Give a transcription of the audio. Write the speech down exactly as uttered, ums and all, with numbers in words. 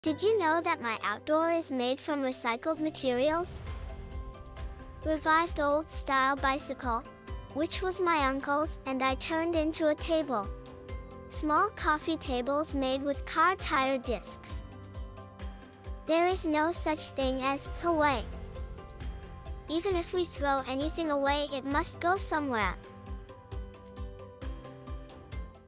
Did you know that my outdoor is made from recycled materials? Revived old-style bicycle, which was my uncle's, and I turned into a table. Small coffee tables made with car tire discs. There is no such thing as away. Even if we throw anything away, it must go somewhere.